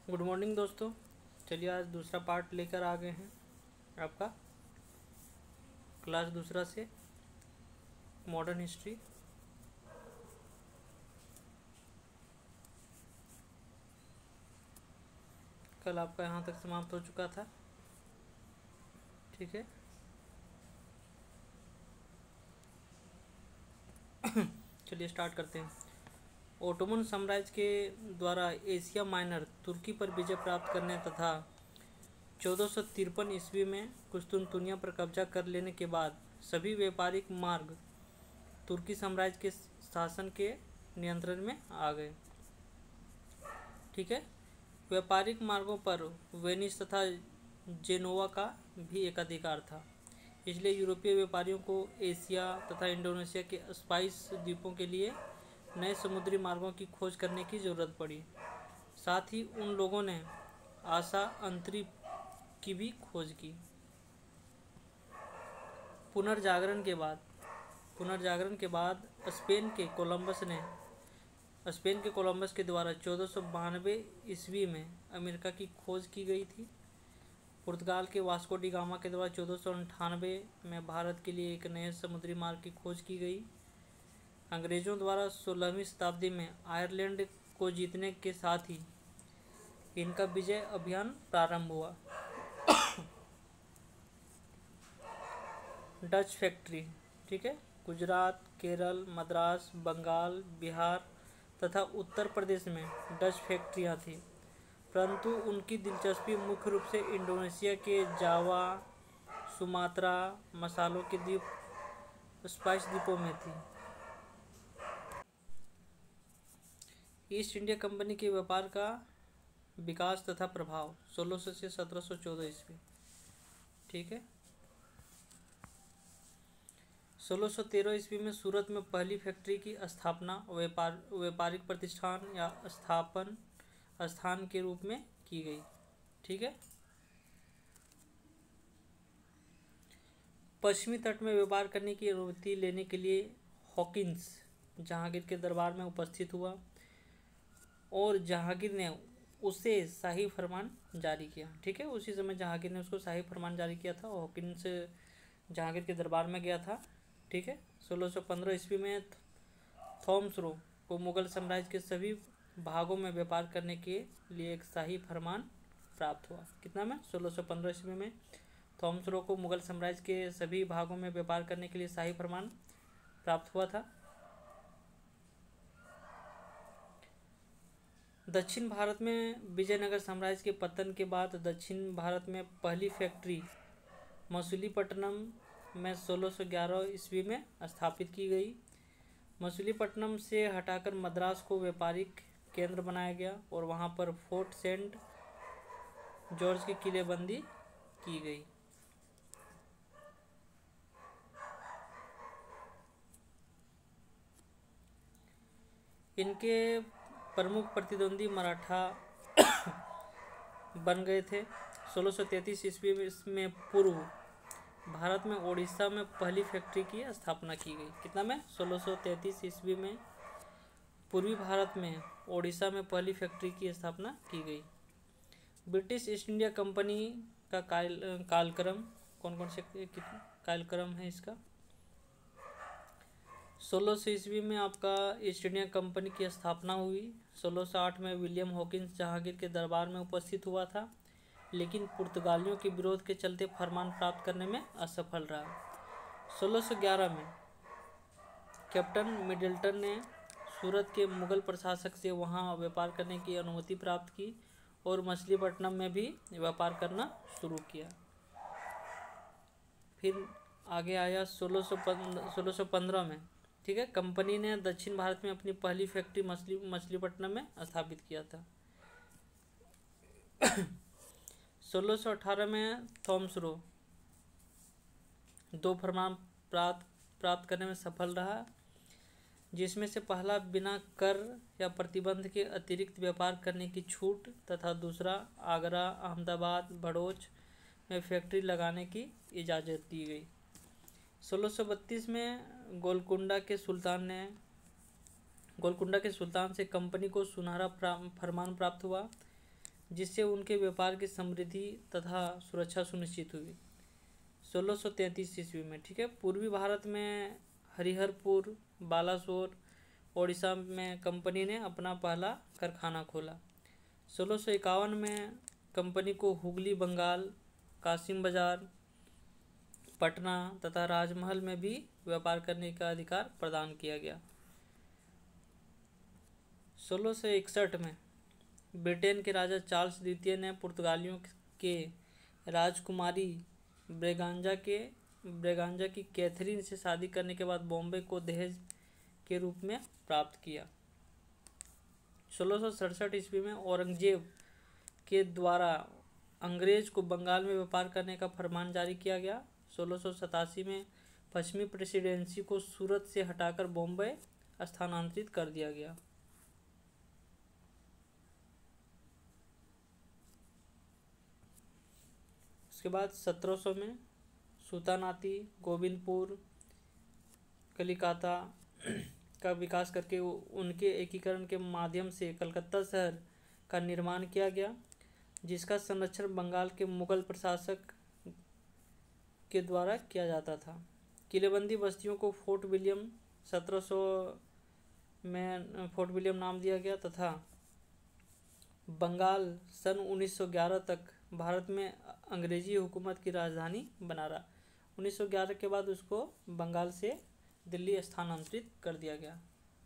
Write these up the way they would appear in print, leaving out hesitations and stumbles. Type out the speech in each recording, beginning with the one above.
Good morning दोस्तों। चलिए आज दूसरा पार्ट लेकर आ गए हैं आपका क्लास दूसरा से मॉडर्न हिस्ट्री। कल आपका यहाँ तक समाप्त हो चुका था, ठीक है। चलिए स्टार्ट करते हैं। ओटोमन साम्राज्य के द्वारा एशिया माइनर तुर्की पर विजय प्राप्त करने तथा 1453 ईस्वी में कुस्तुनतुनिया पर कब्जा कर लेने के बाद सभी व्यापारिक मार्ग तुर्की साम्राज्य के शासन के नियंत्रण में आ गए, ठीक है। व्यापारिक मार्गों पर वेनिस तथा जेनोवा का भी एकाधिकार था, इसलिए यूरोपीय व्यापारियों को एशिया तथा इंडोनेशिया के स्पाइस द्वीपों के लिए नए समुद्री मार्गों की खोज करने की जरूरत पड़ी। साथ ही उन लोगों ने आशा अंतरिप की भी खोज की। पुनर्जागरण के बाद स्पेन के कोलंबस के द्वारा 1492 ईस्वी में अमेरिका की खोज की गई थी। पुर्तगाल के वास्को डी गामा के द्वारा 1498 में भारत के लिए एक नए समुद्री मार्ग की खोज की गई। अंग्रेजों द्वारा 16वीं शताब्दी में आयरलैंड को जीतने के साथ ही इनका विजय अभियान प्रारंभ हुआ। डच फैक्ट्री, ठीक है। गुजरात, केरल, मद्रास, बंगाल, बिहार तथा उत्तर प्रदेश में डच फैक्ट्रियां थी, परंतु उनकी दिलचस्पी मुख्य रूप से इंडोनेशिया के जावा, सुमात्रा, मसालों के द्वीप, स्पाइस द्वीपों में थी। ईस्ट इंडिया कंपनी के व्यापार का विकास तथा प्रभाव 1600 से 1714 ईस्वी, ठीक है। 1613 ईस्वी में सूरत में पहली फैक्ट्री की स्थापना व्यापारिक प्रतिष्ठान या स्थान के रूप में की गई, ठीक है। पश्चिमी तट में व्यापार करने की अनुमति लेने के लिए हॉकिंस जहांगीर के दरबार में उपस्थित हुआ और जहांगीर ने उसे शाही फरमान जारी किया, ठीक है। उसी समय जहांगीर ने उसको शाही फरमान जारी किया था। हॉकिंस जहांगीर के दरबार में गया था, ठीक है। 1615 ईस्वी में थॉमस को मुगल साम्राज्य के सभी भागों में व्यापार करने के लिए एक शाही फरमान प्राप्त हुआ। कितना में 1615 ईस्वी में थॉमस को मुगल साम्राज्य के सभी भागों में व्यापार करने के लिए शाही फरमान प्राप्त हुआ था। दक्षिण भारत में विजयनगर साम्राज्य के पतन के बाद दक्षिण भारत में पहली फैक्ट्री मसूलीपट्टनम में 1611 ईस्वी में स्थापित की गई। मसूलीपट्टनम से हटाकर मद्रास को व्यापारिक केंद्र बनाया गया और वहां पर फोर्ट सेंट जॉर्ज की किलेबंदी की गई। इनके प्रमुख प्रतिद्वंदी मराठा बन गए थे। 1633 ईस्वी में पूर्व भारत में ओडिशा में पहली फैक्ट्री की स्थापना की गई। कितना में 1633 ईस्वी में पूर्वी भारत में ओडिशा में पहली फैक्ट्री की स्थापना की गई। ब्रिटिश ईस्ट इंडिया कंपनी का कालक्रम कौन कौन से कालक्रम है इसका। 1600 ईस्वी में आपका ईस्ट इंडिया कंपनी की स्थापना हुई। 1608 में विलियम हॉकिंस जहांगीर के दरबार में उपस्थित हुआ था, लेकिन पुर्तगालियों के विरोध के चलते फरमान प्राप्त करने में असफल रहा। 1611 में कैप्टन मिडल्टन ने सूरत के मुगल प्रशासक से वहां व्यापार करने की अनुमति प्राप्त की और मछलीपट्टनम में भी व्यापार करना शुरू किया। फिर आगे आया 1615 में, ठीक है। कंपनी ने दक्षिण भारत में अपनी पहली फैक्ट्री मछलीपट्टनम में स्थापित किया था। 1618 में थॉमस दो फरमान प्राप्त करने में सफल रहा, जिसमें से पहला बिना कर या प्रतिबंध के अतिरिक्त व्यापार करने की छूट तथा दूसरा आगरा, अहमदाबाद, भड़ोच में फैक्ट्री लगाने की इजाज़त दी गई। 1632 में गोलकुंडा के सुल्तान से कंपनी को सुनहरा फरमान प्राप्त हुआ, जिससे उनके व्यापार की समृद्धि तथा सुरक्षा सुनिश्चित हुई। 1633 ईस्वी में, ठीक है, पूर्वी भारत में हरिहरपुर, बालासोर, ओडिशा में कंपनी ने अपना पहला कारखाना खोला। 1651 में कंपनी को हुगली, बंगाल, कासिम बाजार, पटना तथा राजमहल में भी व्यापार करने का अधिकार प्रदान किया गया। 1661 में ब्रिटेन के राजा चार्ल्स द्वितीय ने पुर्तगालियों के राजकुमारी ब्रेगांजा की कैथरीन से शादी करने के बाद बॉम्बे को दहेज के रूप में प्राप्त किया। 1667 ईस्वी में औरंगजेब के द्वारा अंग्रेज को बंगाल में व्यापार करने का फरमान जारी किया गया। 1687 में पश्चिमी प्रेसिडेंसी को सूरत से हटाकर बॉम्बे स्थानांतरित कर दिया गया। उसके बाद 1700 में सुल्तानाती गोविंदपुर, कलिकाता का विकास करके उनके एकीकरण के माध्यम से कलकत्ता शहर का निर्माण किया गया, जिसका संरक्षण बंगाल के मुगल प्रशासक के द्वारा किया जाता था। किलेबंदी बस्तियों को फोर्ट विलियम 1700 में फोर्ट विलियम नाम दिया गया तथा बंगाल सन 1911 तक भारत में अंग्रेजी हुकूमत की राजधानी बना रहा। 1911 के बाद उसको बंगाल से दिल्ली स्थानांतरित कर दिया गया।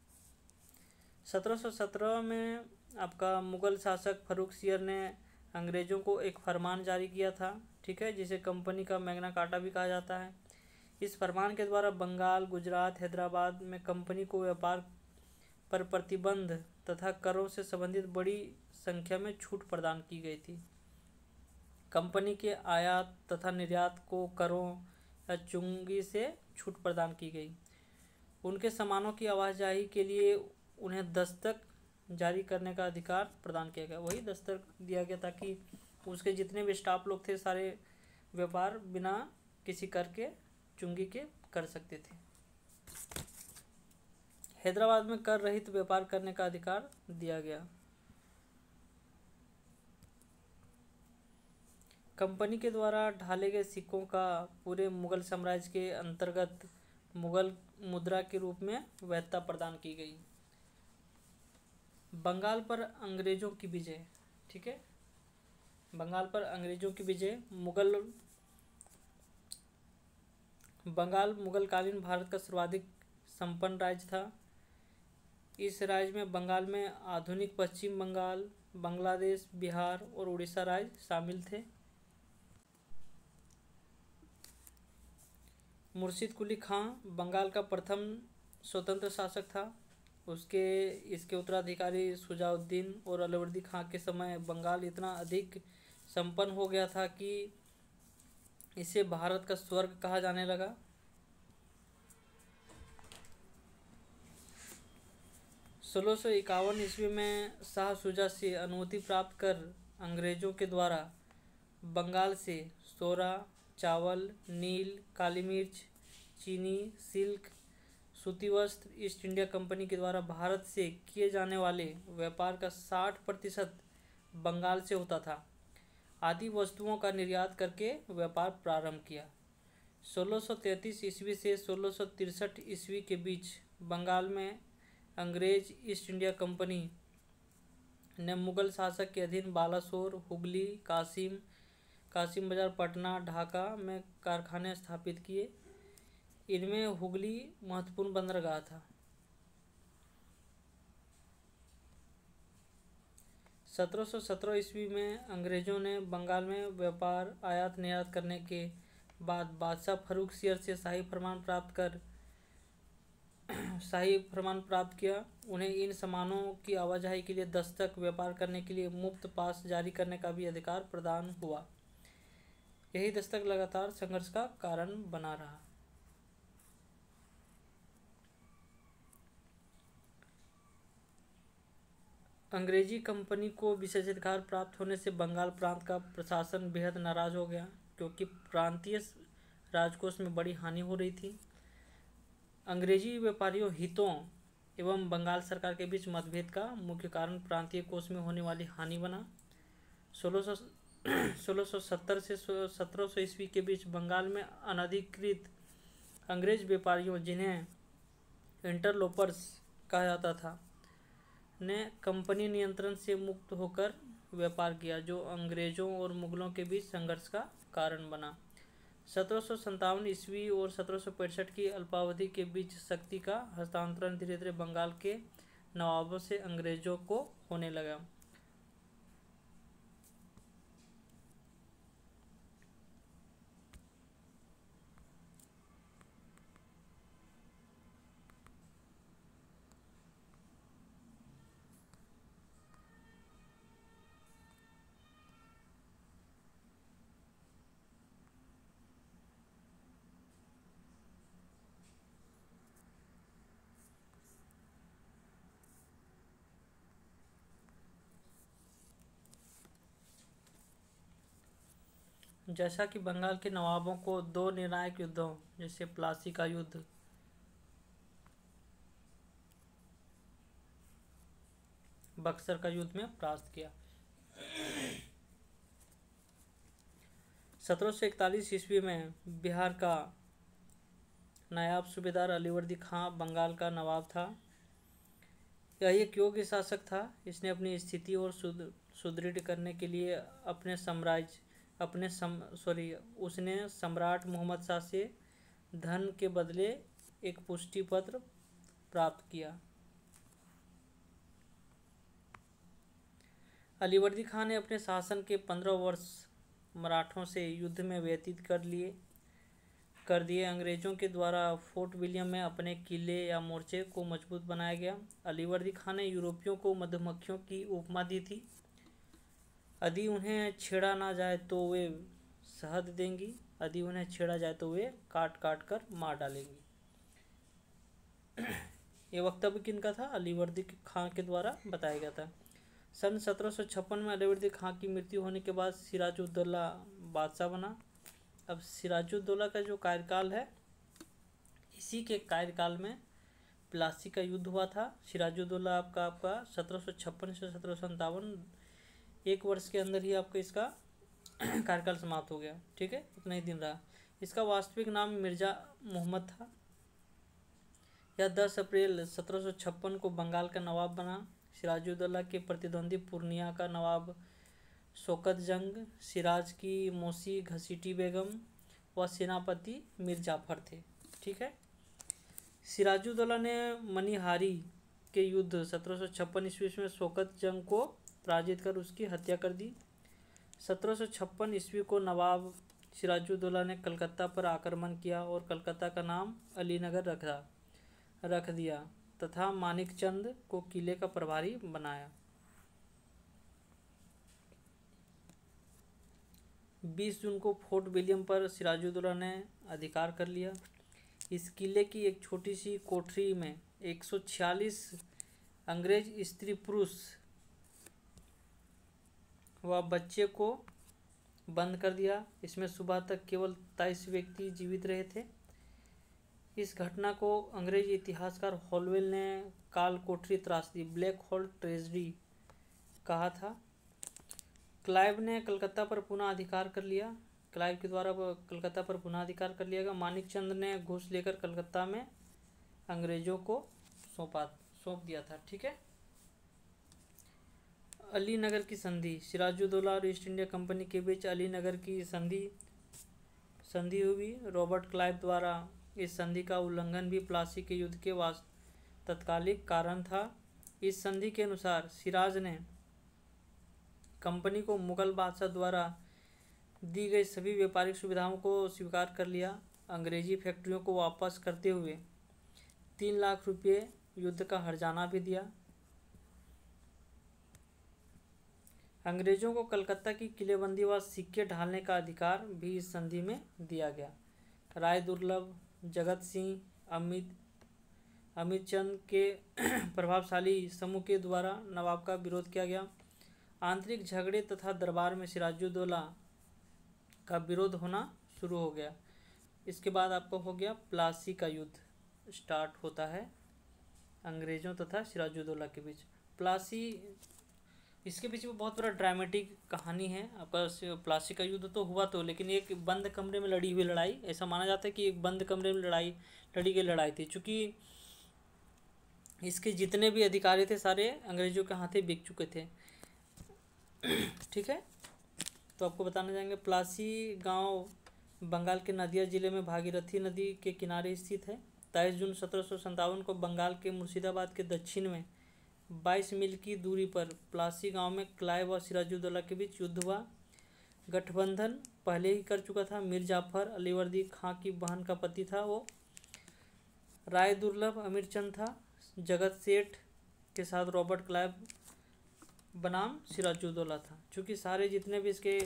1717 में आपका मुगल शासक फर्रुखसियर ने अंग्रेज़ों को एक फरमान जारी किया था, ठीक है, जिसे कंपनी का मैग्ना कार्टा भी कहा जाता है। इस फरमान के द्वारा बंगाल, गुजरात, हैदराबाद में कंपनी को व्यापार पर प्रतिबंध तथा करों से संबंधित बड़ी संख्या में छूट प्रदान की गई थी। कंपनी के आयात तथा निर्यात को करों या चुंगी से छूट प्रदान की गई। उनके सामानों की आवाजाही के लिए उन्हें दस्तक जारी करने का अधिकार प्रदान किया गया। वही दस्तक दिया गया ताकि उसके जितने भी स्टाफ लोग थे सारे व्यापार बिना किसी कर के चुंगी के कर सकते थे। हैदराबाद में कर रहित व्यापार करने का अधिकार दिया गया। कंपनी के द्वारा ढाले गए सिक्कों का पूरे मुगल साम्राज्य के अंतर्गत मुगल मुद्रा के रूप में वैधता प्रदान की गई। बंगाल पर अंग्रेजों की विजय, ठीक है, बंगाल पर अंग्रेजों की विजय। बंगाल मुगलकालीन भारत का सर्वाधिक संपन्न राज्य था। इस राज्य में बंगाल में आधुनिक पश्चिम बंगाल, बांग्लादेश, बिहार और उड़ीसा राज्य शामिल थे। मुर्शिद कुली खां बंगाल का प्रथम स्वतंत्र शासक था। इसके उत्तराधिकारी शुजाउद्दीन और अलाउद्दीन खां के समय बंगाल इतना अधिक संपन्न हो गया था कि इसे भारत का स्वर्ग कहा जाने लगा। सोलह सौ 51 ईस्वी में शाह शुजा से अनुमति प्राप्त कर अंग्रेजों के द्वारा बंगाल से सोरा, चावल, नील, काली मिर्च, चीनी, सिल्क, सूती वस्त्र ईस्ट इंडिया कंपनी के द्वारा भारत से किए जाने वाले व्यापार का 60% बंगाल से होता था। आदि वस्तुओं का निर्यात करके व्यापार प्रारंभ किया। 1633 ईस्वी से 1663 ईस्वी के बीच बंगाल में अंग्रेज ईस्ट इंडिया कंपनी ने मुगल शासक के अधीन बालासोर, हुगली, कासिम बाजार, पटना, ढाका में कारखाने स्थापित किए। इनमें हुगली महत्वपूर्ण बंदरगाह था। 1717 ईस्वी में अंग्रेजों ने बंगाल में व्यापार आयात निर्यात करने के बाद बादशाह फर्रुखसियर से शाही फरमान प्राप्त किया। उन्हें इन सामानों की आवाजाही के लिए दस्तक, व्यापार करने के लिए मुफ्त पास जारी करने का भी अधिकार प्रदान हुआ। यही दस्तक लगातार संघर्ष का कारण बना रहा। अंग्रेजी कंपनी को विशेषाधिकार प्राप्त होने से बंगाल प्रांत का प्रशासन बेहद नाराज हो गया, क्योंकि प्रांतीय राजकोष में बड़ी हानि हो रही थी। अंग्रेजी व्यापारियों हितों एवं बंगाल सरकार के बीच मतभेद का मुख्य कारण प्रांतीय कोष में होने वाली हानि बना। 1670 से 1700 ईस्वी के बीच बंगाल में अनधिकृत अंग्रेज व्यापारियों, जिन्हें इंटरलोपर्स कहा जाता था, ने कंपनी नियंत्रण से मुक्त होकर व्यापार किया, जो अंग्रेजों और मुगलों के बीच संघर्ष का कारण बना। 1757 ईस्वी और 1765 की अल्पावधि के बीच शक्ति का हस्तांतरण धीरे धीरे बंगाल के नवाबों से अंग्रेजों को होने लगा। जैसा कि बंगाल के नवाबों को दो निर्णायक युद्धों जैसे प्लासी का युद्ध, बक्सर का युद्ध में परास्त किया। 1741 ईस्वी में बिहार का नायाब सूबेदार अलीवर्दी खां बंगाल का नवाब था। यह एक योग्य शासक था। इसने अपनी स्थिति और सुदृढ़ करने के लिए उसने सम्राट मोहम्मद शाह से धन के बदले एक पुष्टि पत्र प्राप्त किया। अलीवर्दी खां ने अपने शासन के 15 वर्ष मराठों से युद्ध में व्यतीत कर दिए। अंग्रेजों के द्वारा फोर्ट विलियम में अपने किले या मोर्चे को मजबूत बनाया गया। अलीवर्दी खां ने यूरोपियों को मधुमक्खियों की उपमा दी थी। यदि उन्हें छेड़ा ना जाए तो वे शहद देंगी, यदि उन्हें छेड़ा जाए तो वे काट काट कर मार डालेंगी। ये वक्तव्य किनका था? अलीवर्दी खां के द्वारा बताया गया था। सन 1756 में अलीवर्दी खां की मृत्यु होने के बाद सिराजुद्दौला बादशाह बना। अब सिराजुद्दौला का जो कार्यकाल है, इसी के कार्यकाल में प्लासी का युद्ध हुआ था। सिराजुद्दौला आपका 1756 से 1757, एक वर्ष के अंदर ही आपका इसका कार्यकाल समाप्त हो गया। ठीक है, उतना ही दिन रहा। इसका वास्तविक नाम मिर्जा मोहम्मद था। यह 10 अप्रैल 1756 को बंगाल का नवाब बना। सिराजुद्दौला के प्रतिद्वंदी पूर्णिया का नवाब शौकत जंग, सिराज की मौसी घसीटी बेगम व सेनापति मीर जाफर थे। ठीक है, सिराजुद्दौला ने मनिहारी के युद्ध 1756 ईस्वी में शौकत जंग को पराजित कर उसकी हत्या कर दी। 1756 ईस्वी को नवाब सिराजुद्दौला ने कलकत्ता पर आक्रमण किया और कलकत्ता का नाम अलीनगर रख दिया तथा मानिकचंद को किले का प्रभारी बनाया। 20 जून को फोर्ट विलियम पर सिराजुद्दौला ने अधिकार कर लिया। इस किले की एक छोटी सी कोठरी में 146 अंग्रेज स्त्री पुरुष व बच्चे को बंद कर दिया। इसमें सुबह तक केवल 23 व्यक्ति जीवित रहे थे। इस घटना को अंग्रेज इतिहासकार हॉलवेल ने काल कोठरी त्रासदी, ब्लैक होल ट्रेजेडी कहा था। क्लाइव ने कलकत्ता पर पुनः अधिकार कर लिया। क्लाइव के द्वारा कलकत्ता पर पुनः अधिकार कर लिया गया। मानिकचंद ने घूस लेकर कलकत्ता में अंग्रेजों को सौंप दिया था। ठीक है, अलीनगर की संधि, सिराजुद्दौला और ईस्ट इंडिया कंपनी के बीच अलीनगर की संधि हुई। रॉबर्ट क्लाइव द्वारा इस संधि का उल्लंघन भी प्लासी के युद्ध के तत्कालिक कारण था। इस संधि के अनुसार सिराज ने कंपनी को मुगल बादशाह द्वारा दी गई सभी व्यापारिक सुविधाओं को स्वीकार कर लिया। अंग्रेजी फैक्ट्रियों को वापस करते हुए 3 लाख रुपये युद्ध का हर्जाना भी दिया। अंग्रेजों को कलकत्ता की किलेबंदी व सिक्के ढालने का अधिकार भी इस संधि में दिया गया। राय दुर्लभ, जगत सिंह, अमित चंद के प्रभावशाली समूह के द्वारा नवाब का विरोध किया गया। आंतरिक झगड़े तथा दरबार में सिराजुद्दौला का विरोध होना शुरू हो गया। इसके बाद आपका हो गया प्लासी का युद्ध स्टार्ट होता है अंग्रेजों तथा सिराजुद्दौला के बीच। प्लासी इसके पीछे बहुत बड़ा ड्रामेटिक कहानी है आपका। प्लासी का युद्ध तो हुआ तो, लेकिन एक बंद कमरे में लड़ी हुई लड़ाई, ऐसा माना जाता है कि एक बंद कमरे में लड़ी गई लड़ाई थी। चूँकि इसके जितने भी अधिकारी थे सारे अंग्रेजों के हाथे बिक चुके थे। ठीक है, तो आपको बताने जाएंगे। प्लासी गांव बंगाल के नदिया जिले में भागीरथी नदी के किनारे स्थित है। 23 जून 1757 को बंगाल के मुर्शिदाबाद के दक्षिण में 22 मील की दूरी पर प्लासी गांव में क्लाइव और सिराजुद्दौला के बीच युद्ध हुआ। गठबंधन पहले ही कर चुका था। मीर जाफर अलीवर्दी खां की बहन का पति था वो। राय दुर्लभ अमीरचंद था। जगत सेठ के साथ रॉबर्ट क्लाइव बनाम सिराजुद्दौला था। चूँकि सारे जितने भी इसके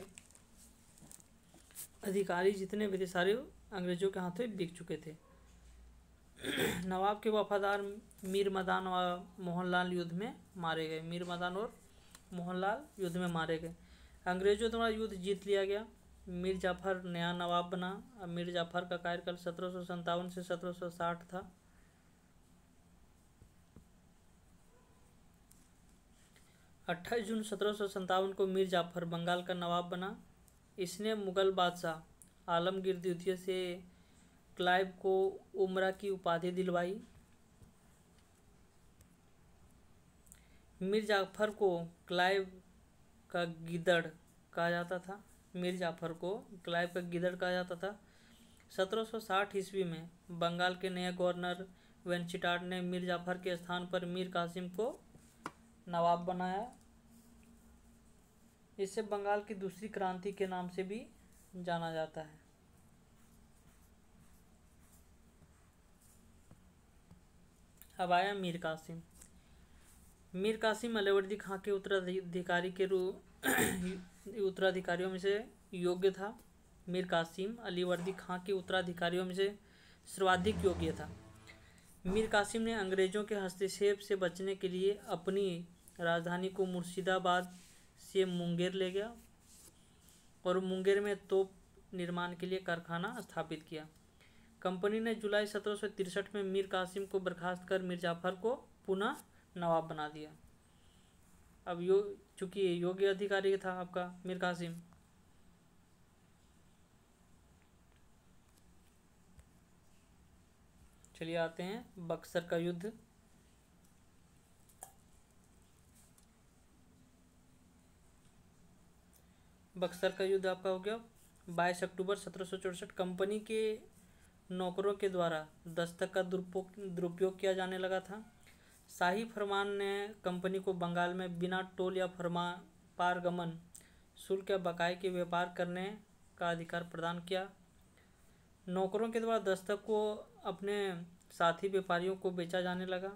अधिकारी जितने भी थे सारे अंग्रेजों के हाथों बिक चुके थे। नवाब के वफादार मीर मदान और मोहनलाल युद्ध में मारे गए। मीर मदान और मोहनलाल युद्ध में मारे गए। अंग्रेजों द्वारा युद्ध जीत लिया गया। मीर जाफर नया नवाब बना। अब मीर जाफर का कार्यकाल 1757 से 1760 था। 28 जून 1757 को मीर जाफर बंगाल का नवाब बना। इसने मुगल बादशाह आलमगीर द्वितीय से क्लाइव को उमरा की उपाधि दिलवाई। मीर जाफर को क्लाइव का गिदड़ कहा जाता था। मीर जाफर को क्लाइव का गिदड़ कहा जाता था। 1760 ईस्वी में बंगाल के नए गवर्नर वेंचिटार्ड ने मीर जाफर के स्थान पर मीर कासिम को नवाब बनाया। इसे बंगाल की दूसरी क्रांति के नाम से भी जाना जाता है। अब आया मीर कासिम। मीर कासिम अलीवर्दी खां के उत्तराधिकारियों में से योग्य था। मीर कासिम अलीवर्दी खां के उत्तराधिकारियों में से सर्वाधिक योग्य था। मीर कासिम ने अंग्रेजों के हस्तक्षेप से बचने के लिए अपनी राजधानी को मुर्शिदाबाद से मुंगेर ले गया और मुंगेर में तोप निर्माण के लिए कारखाना स्थापित किया। कंपनी ने जुलाई 1763 में मीर कासिम को बर्खास्त कर मीर जाफर को पुनः नवाब बना दिया। अब चूँकि योग्य अधिकारी था आपका मीर कासिम। चलिए आते हैं बक्सर का युद्ध। बक्सर का युद्ध आपका हो गया 22 अक्टूबर 1764। कंपनी के नौकरों के द्वारा दस्तक का दुरुपयोग किया जाने लगा था। शाही फरमान ने कंपनी को बंगाल में बिना टोल या पारगमन शुल्क या बकाये के व्यापार करने का अधिकार प्रदान किया। नौकरों के द्वारा दस्तक को अपने साथी व्यापारियों को बेचा जाने लगा।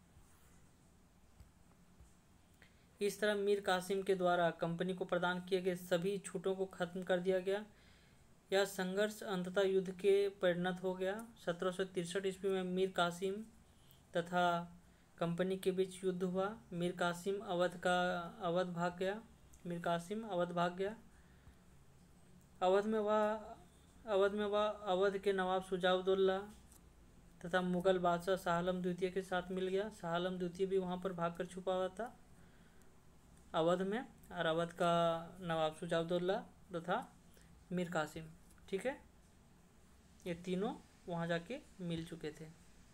इस तरह मीर कासिम के द्वारा कंपनी को प्रदान किए गए सभी छूटों को खत्म कर दिया गया। यह संघर्ष अंततः युद्ध के परिणत हो गया। 1763 ईस्वी में मीर कासिम तथा कंपनी के बीच युद्ध हुआ। मीर कासिम अवध भाग गया। मीर कासिम अवध भाग गया। अवध में वह अवध के नवाब शुजाउद्दौला तथा मुगल बादशाह शाह आलम द्वितीय के साथ मिल गया। शाह आलम द्वितीय भी वहाँ पर भागकर छुपा हुआ था अवध में, और अवध का नवाब शुजाउद्दौला तथा मीर कासिम, ठीक है, ये तीनों वहाँ जाके मिल चुके थे।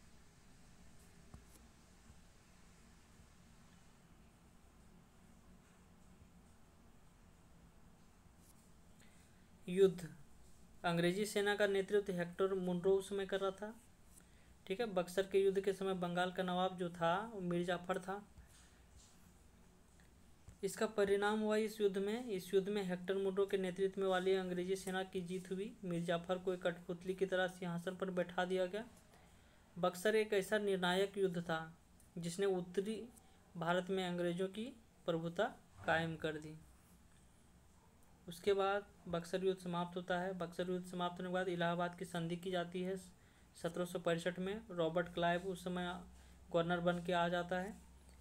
युद्ध अंग्रेजी सेना का नेतृत्व हेक्टर मुनरो उस समय कर रहा था। ठीक है, बक्सर के युद्ध के समय बंगाल का नवाब जो था वो मीर जाफर था। इसका परिणाम हुआ इस युद्ध में हेक्टर मुनरो के नेतृत्व में वाली अंग्रेजी सेना की जीत हुई। मीर जाफर को एक कठपुतली की तरह सिंहासन पर बैठा दिया गया। बक्सर एक ऐसा निर्णायक युद्ध था जिसने उत्तरी भारत में अंग्रेजों की प्रभुता कायम कर दी। उसके बाद बक्सर युद्ध समाप्त होता है। बक्सर युद्ध समाप्त होने के बाद इलाहाबाद की संधि की जाती है 1765 में। रॉबर्ट क्लाइव उस समय गवर्नर बन के आ जाता है।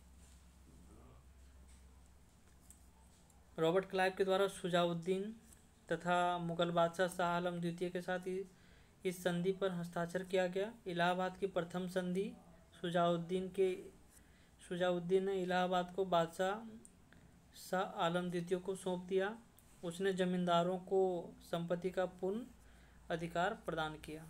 रॉबर्ट क्लाइव के द्वारा शुजाउद्दीन तथा मुगल बादशाह शाह आलम द्वितीय के साथ इस संधि पर हस्ताक्षर किया गया। इलाहाबाद की प्रथम संधि शुजाउद्दीन ने इलाहाबाद को बादशाह शाह आलम द्वितीय को सौंप दिया। उसने जमींदारों को संपत्ति का पूर्ण अधिकार प्रदान किया।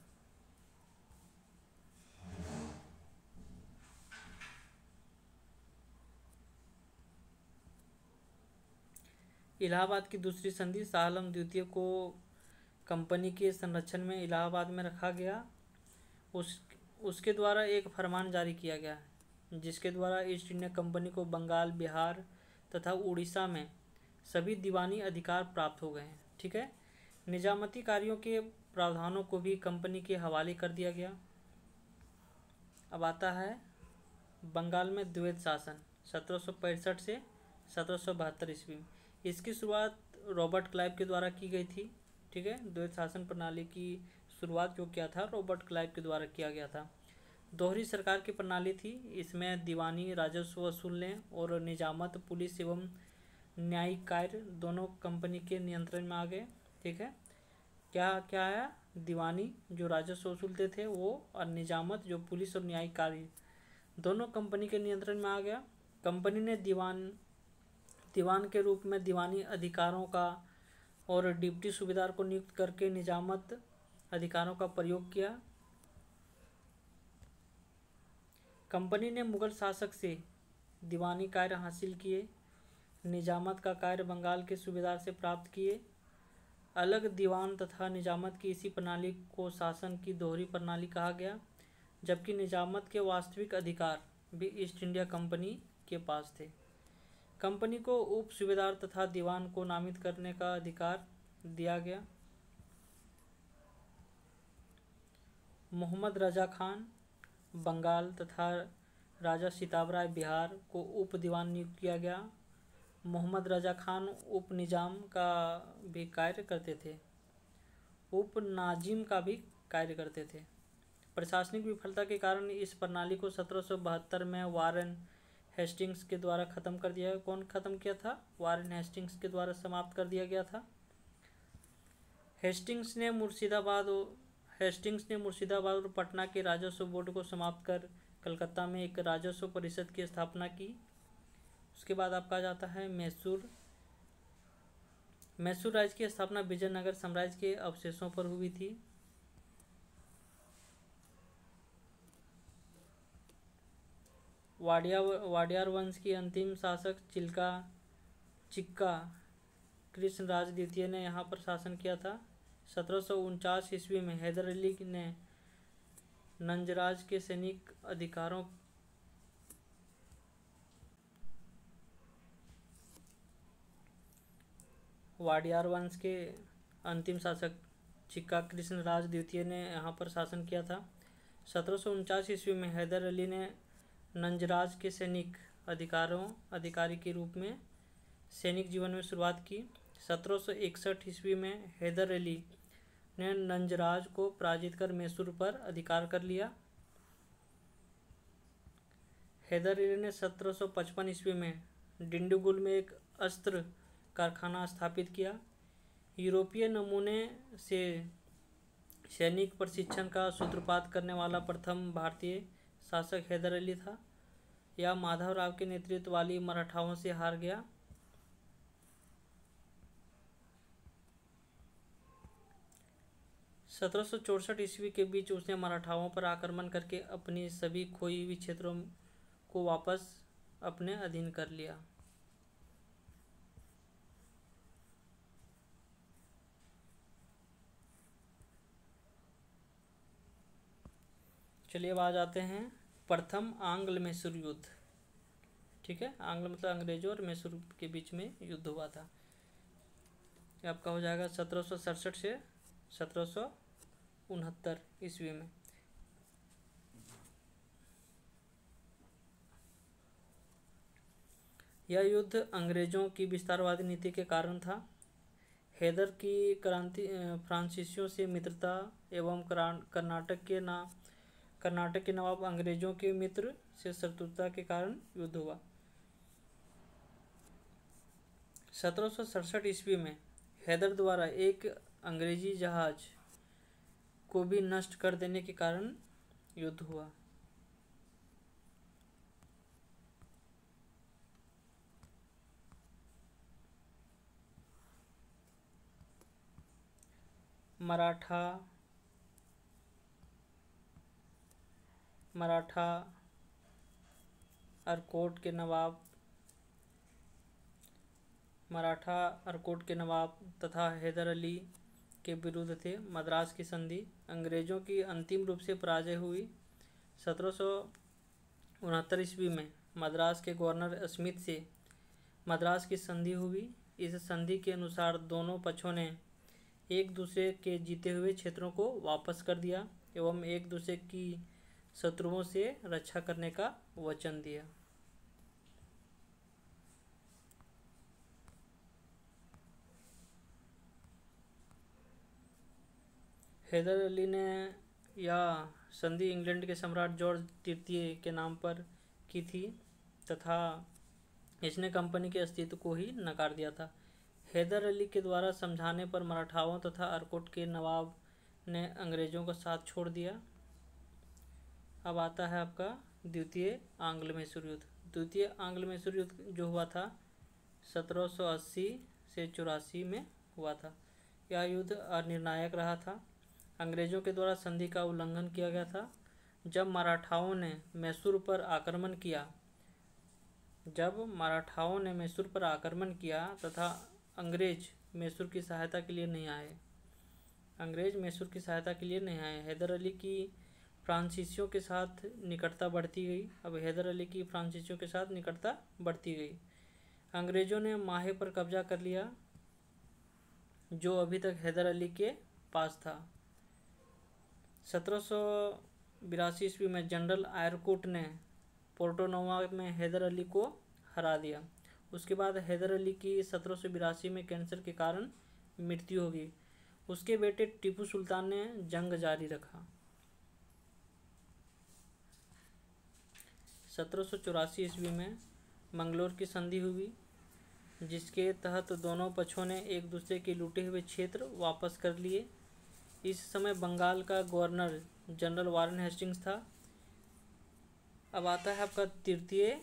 इलाहाबाद की दूसरी संधि, शाह आलम द्वितीय को कंपनी के संरक्षण में इलाहाबाद में रखा गया। उसके द्वारा एक फरमान जारी किया गया जिसके द्वारा ईस्ट इंडिया कंपनी को बंगाल, बिहार तथा उड़ीसा में सभी दीवानी अधिकार प्राप्त हो गए हैं। ठीक है। निजामती कार्यों के प्रावधानों को भी कंपनी के हवाले कर दिया गया। अब आता है बंगाल में द्वैध शासन 1765 से 1772 ईस्वी में। इसकी शुरुआत रॉबर्ट क्लाइव के द्वारा की गई थी। ठीक है। द्वैध शासन प्रणाली की शुरुआत जो किया था रॉबर्ट क्लाइव के द्वारा किया गया था। दोहरी सरकार की प्रणाली थी। इसमें दीवानी राजस्व वसूलने और निजामत, पुलिस एवं न्यायिक कार्य दोनों कंपनी के नियंत्रण में आ गए। ठीक है। क्या क्या है? दीवानी जो राजस्व वसूलते थे वो, और निजामत जो पुलिस और न्यायिक कार्य दोनों कंपनी के नियंत्रण में आ गया। कंपनी ने दीवान के रूप में दीवानी अधिकारों का और डिप्टी सूबेदार को नियुक्त करके निजामत अधिकारों का प्रयोग किया। कंपनी ने मुगल शासक से दीवानी कार्य हासिल किए। निजामत का कार्य बंगाल के सूबेदार से प्राप्त किए। अलग दीवान तथा निजामत की इसी प्रणाली को शासन की दोहरी प्रणाली कहा गया, जबकि निजामत के वास्तविक अधिकार भी ईस्ट इंडिया कंपनी के पास थे। कंपनी को उप सूबेदार तथा दीवान को नामित करने का अधिकार दिया गया। मोहम्मद रजा खान बंगाल तथा राजा सिताबराय बिहार को उप दीवान नियुक्त किया गया। मोहम्मद रजा खान उप निजाम का भी कार्य करते थे, उप नाजिम का भी कार्य करते थे। प्रशासनिक विफलता के कारण इस प्रणाली को 1772 में वारेन हेस्टिंग्स के द्वारा खत्म कर दिया गया। कौन खत्म किया था? वारेन हेस्टिंग्स के द्वारा समाप्त कर दिया गया था। हेस्टिंग्स ने मुर्शिदाबाद और पटना के राजस्व बोर्ड को समाप्त कर कलकत्ता में एक राजस्व परिषद की स्थापना की। उसके बाद आपका आ जाता है मैसूर। मैसूर राज्य की स्थापना विजयनगर साम्राज्य के अवशेषों पर हुई थी। वाडियार वंश की अंतिम शासक चिक्का कृष्णराज द्वितीय ने यहाँ पर शासन किया था। 1749 ईस्वी में हैदर अली ने नंजराज के सैनिक अधिकारों वाडियार वंश के अंतिम शासक चिक्का कृष्णराज द्वितीय ने यहाँ पर शासन किया था। 1749 ईस्वी में हैदर अली ने नंजराज के सैनिक अधिकारी के रूप में सैनिक जीवन में शुरुआत की। 1761 ईस्वी में हैदर अली ने नंजराज को पराजित कर मैसूर पर अधिकार कर लिया। हैदर अली ने 1755 ईस्वी में डिंडीगुल में एक अस्त्र कारखाना स्थापित किया। यूरोपीय नमूने से सैनिक प्रशिक्षण का सूत्रपात करने वाला प्रथम भारतीय शासक हैदर अली था। यह माधवराव के नेतृत्व वाली मराठाओं से हार गया। सत्रह सौ 64 ईस्वी के बीच उसने मराठाओं पर आक्रमण करके अपनी सभी खोई हुई क्षेत्रों को वापस अपने अधीन कर लिया। चलिए अब आ जाते हैं प्रथम आंग्ल मैसूर युद्ध। ठीक है। आंग्ल मतलब अंग्रेजों और मैसूर के बीच में युद्ध हुआ था। ये आपका हो जाएगा 1767 से 1769 ईस्वी में। यह युद्ध अंग्रेजों की विस्तारवादी नीति के कारण था। हैदर की फ्रांसीसियों से मित्रता एवं कर्नाटक के नवाब अंग्रेजों के मित्र से शत्रुता के कारण युद्ध हुआ। 1767 ईस्वी में हैदर द्वारा एक अंग्रेजी जहाज को भी नष्ट कर देने के कारण युद्ध हुआ। मराठा अरकोट के नवाब तथा हैदर अली के विरुद्ध थे। मद्रास की संधि। अंग्रेजों की अंतिम रूप से पराजय हुई। 1769 ईस्वी में मद्रास के गवर्नर स्मिथ से मद्रास की संधि हुई। इस संधि के अनुसार दोनों पक्षों ने एक दूसरे के जीते हुए क्षेत्रों को वापस कर दिया एवं एक दूसरे की शत्रुओं से रक्षा करने का वचन दिया। हैदर अली ने यह संधि इंग्लैंड के सम्राट जॉर्ज तृतीय के नाम पर की थी तथा इसने कंपनी के अस्तित्व को ही नकार दिया था। हैदर अली के द्वारा समझाने पर मराठाओं तथा अरकोट के नवाब ने अंग्रेजों का साथ छोड़ दिया। अब आता है आपका द्वितीय आंग्ल मैसूर युद्ध। द्वितीय आंग्ल मैसूर युद्ध जो हुआ था 1780 से 84 में हुआ था। यह युद्ध अनिर्णायक रहा था। अंग्रेजों के द्वारा संधि का उल्लंघन किया गया था। जब मराठाओं ने मैसूर पर आक्रमण किया तथा अंग्रेज मैसूर की सहायता के लिए नहीं आए। हैदर अली की फ्रांसीसियों के साथ निकटता बढ़ती गई। अंग्रेजों ने माहे पर कब्जा कर लिया जो अभी तक हैदर अली के पास था। 1782 ईस्वी में जनरल आयरकुट ने पोर्टोनोवा में हैदर अली को हरा दिया। उसके बाद हैदर अली की 1782 में कैंसर के कारण मृत्यु हो गई। उसके बेटे टीपू सुल्तान ने जंग जारी रखा। 1784 ईस्वी में मंगलोर की संधि हुई जिसके तहत दोनों पक्षों ने एक दूसरे के लूटे हुए क्षेत्र वापस कर लिए। इस समय बंगाल का गवर्नर जनरल वारेन हेस्टिंग्स था। अब आता है आपका तृतीय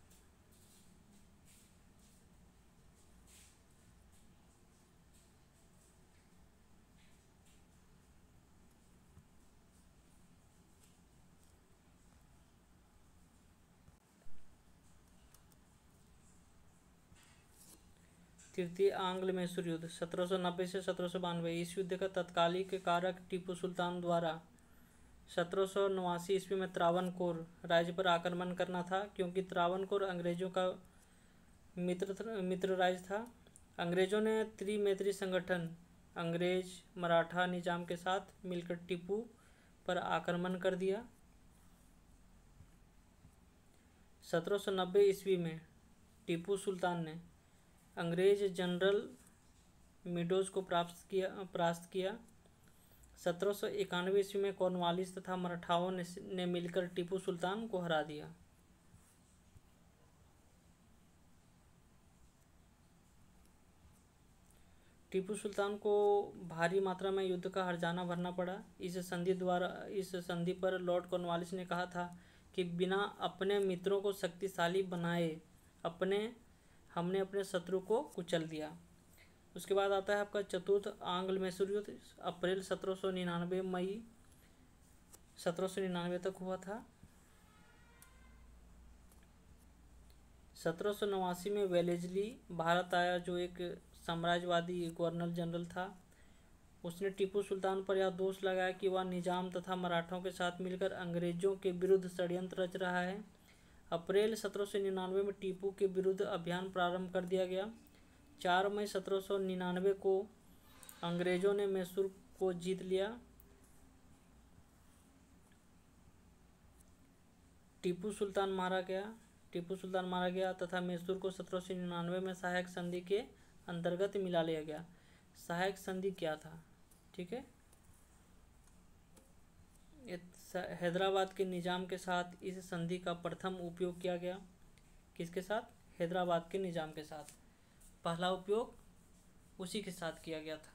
आंग्ल मैसूर युद्ध 1790 से 1792। इस युद्ध का तत्कालिक कारक टीपू सुल्तान द्वारा 1789 ईस्वी में त्रावणकोर राज्य पर आक्रमण करना था क्योंकि त्रावणकोर अंग्रेजों का मित्र राज्य था। अंग्रेजों ने त्रिमैत्री संगठन अंग्रेज मराठा निजाम के साथ मिलकर टीपू पर आक्रमण कर दिया। 1790 ईस्वी में टीपू सुल्तान ने अंग्रेज जनरल मीडोज को परास्त किया। 1791 ईस्वी में कॉर्नवालिस तथा मराठाओं ने मिलकर टीपू सुल्तान को हरा दिया। टीपू सुल्तान को भारी मात्रा में युद्ध का हर्जाना भरना पड़ा। इस संधि पर लॉर्ड कॉर्नवालिस ने कहा था कि बिना अपने मित्रों को शक्तिशाली बनाए हमने अपने शत्रु को कुचल दिया। उसके बाद आता है आपका चतुर्थ आंग्ल मैसूर युद्ध। अप्रैल 1799 मई 1799 तक हुआ था। 1789 में वेलेस्ली भारत आया जो एक साम्राज्यवादी गवर्नर जनरल था। उसने टीपू सुल्तान पर यह दोष लगाया कि वह निजाम तथा मराठों के साथ मिलकर अंग्रेजों के विरुद्ध षड्यंत्र रच रहा है। अप्रैल 1799 में टीपू के विरुद्ध अभियान प्रारंभ कर दिया गया। 4 मई 1799 को अंग्रेजों ने मैसूर को जीत लिया। टीपू सुल्तान मारा गया तथा मैसूर को 1799 में सहायक संधि के अंतर्गत मिला लिया गया। सहायक संधि क्या था? ठीक है, हैदराबाद के निजाम के साथ इस संधि का प्रथम उपयोग किया गया। किसके साथ? हैदराबाद के निजाम के साथ पहला उपयोग उसी के साथ किया गया था।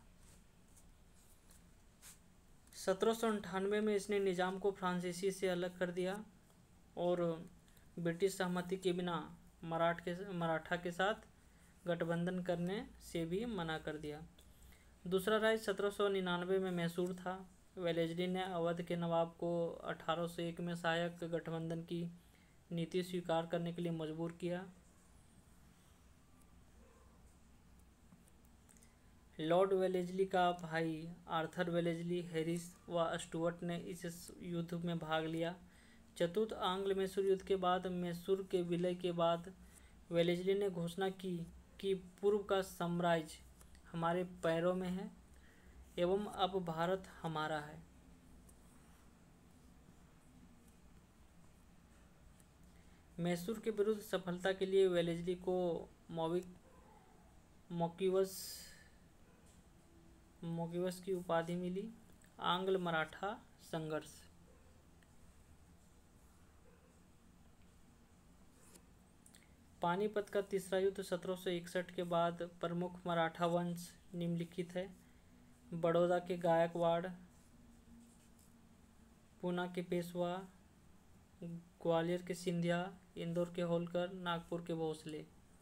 1798 में इसने निजाम को फ्रांसीसी से अलग कर दिया और ब्रिटिश सहमति के बिना मराठा के साथ गठबंधन करने से भी मना कर दिया। दूसरा राज्य 1799 में मैसूर था। वेलेस्ली ने अवध के नवाब को 1801 में सहायक गठबंधन की नीति स्वीकार करने के लिए मजबूर किया। लॉर्ड वेलेस्ली का भाई आर्थर वेलेस्ली, हैरिस व स्टुअर्ट ने इस युद्ध में भाग लिया। चतुर्थ आंग्ल मैसूर युद्ध के बाद मैसूर के विलय के बाद वेलेस्ली ने घोषणा की कि पूर्व का साम्राज्य हमारे पैरों में है एवं अब भारत हमारा है। मैसूर के विरुद्ध सफलता के लिए वेलेस्ली को मॉकिवस की उपाधि मिली। आंग्ल मराठा संघर्ष। पानीपत का तीसरा युद्ध 1761 के बाद प्रमुख मराठा वंश निम्नलिखित है। बड़ौदा के गायकवाड़, पूना के पेशवा, ग्वालियर के सिंधिया, इंदौर के होलकर, नागपुर के भोसले।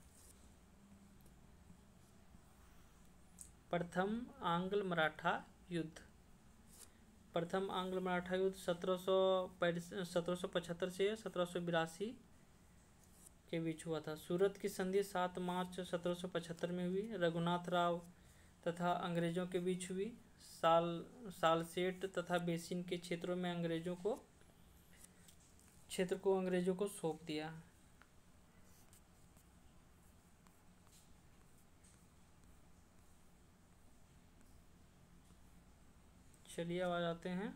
प्रथम आंग्ल मराठा युद्ध। प्रथम आंग्ल मराठा युद्ध 1775 से 1782 के बीच हुआ था। सूरत की संधि 7 मार्च 1775 में हुई। रघुनाथ राव तथा अंग्रेजों के बीच हुई। सालसेट तथा बेसिन के क्षेत्रों में अंग्रेजों को सौंप दिया। चलिए अब आ जाते हैं